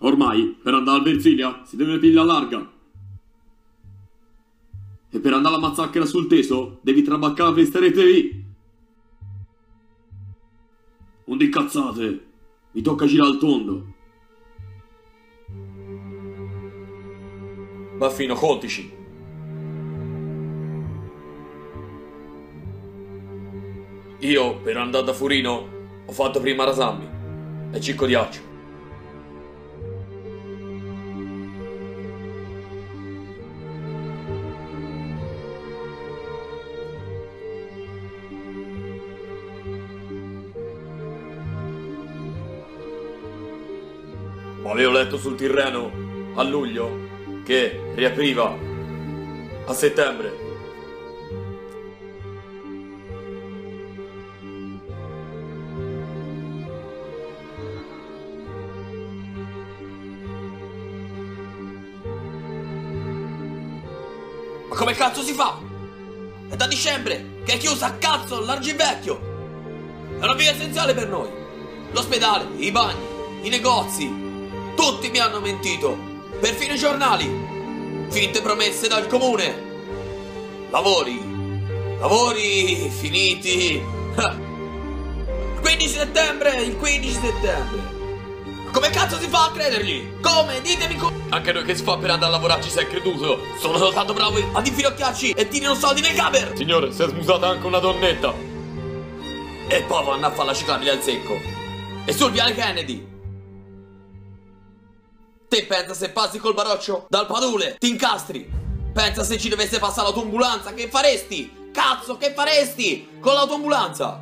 Ormai, per andare al Versilia, si deve piglia larga. E per andare alla mazzacchera sul teso, devi trabaccare la festerete lì. Non di cazzate, mi tocca girare al tondo. Baffino, contici. Io, per andare da Furino, ho fatto prima Rasambi e Cicco di Accio. Ma avevo letto sul Tirreno, a luglio, che riapriva a settembre. Ma come cazzo si fa? È da dicembre che è chiusa a cazzo l'Argivecchio. È una via essenziale per noi. L'ospedale, i bagni, i negozi. Tutti mi hanno mentito. Perfino i giornali. Finte promesse dal comune. Lavori finiti. Il 15 settembre, il 15 settembre. Come cazzo si fa a credergli? Come? Ditemi come. Anche noi che si fa per andare a lavorare ci sei creduto. Sono soltanto bravo ad infinocchiarci e tirano soldi nei caber. Signore, si è smusata anche una donnetta. E poi vanno a fare la ciclabile al secco. E sul viale Kennedy. Te pensa se passi col baroccio dal Padule, ti incastri. Pensa se ci dovesse passare l'autoambulanza, che faresti? Cazzo, che faresti con l'autoambulanza?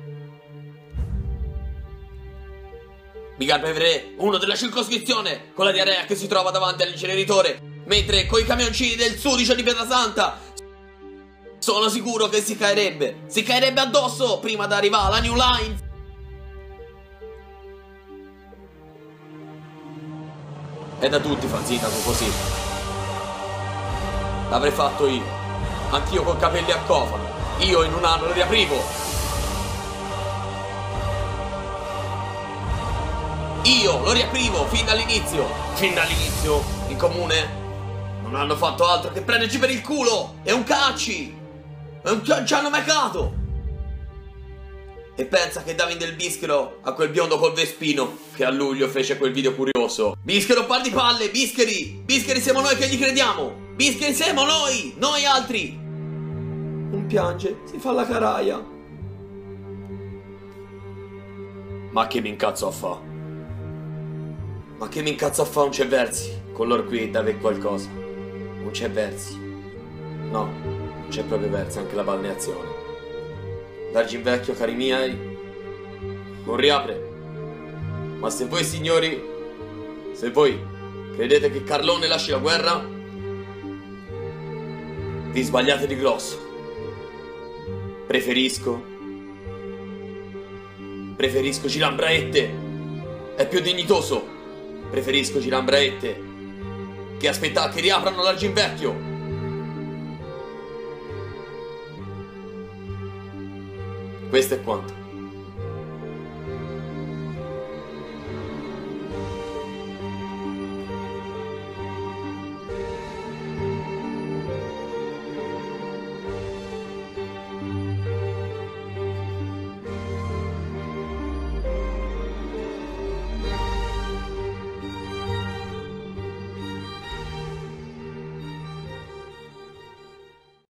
Mica per vedere uno della circoscrizione con la diarrea che si trova davanti all'inceneritore, mentre coi camioncini del sudicio di Pietrasanta sono sicuro che si caerebbe addosso prima di arrivare alla New Line. È da tutti far sindaco così. L'avrei fatto io. Anch'io con capelli a cofano. Io in un anno lo riaprivo. Io lo riaprivo fin dall'inizio. Fin dall'inizio in comune non hanno fatto altro che prenderci per il culo. È un cacci. Ci hanno mecato. E pensa che davi del bischero a quel biondo col Vespino che a luglio fece quel video curioso. Bischero par di palle, bischeri. Bischeri siamo noi che gli crediamo. Bischeri siamo noi, noi altri. Non piange, si fa la caraia. Ma che mi incazzo a fa? Ma che mi incazzo a fa, non c'è versi. Con loro qui da avere qualcosa. Non c'è versi. No, non c'è proprio versi, anche la balneazione. L'Argivecchio, cari miei, non riapre. Ma se voi, signori, se voi credete che Carlone lasci la guerra, vi sbagliate di grosso. Preferisco Girambraette. È più dignitoso. Preferisco Girambraette che aspettare che riaprano l'Argivecchio. Questo è quanto.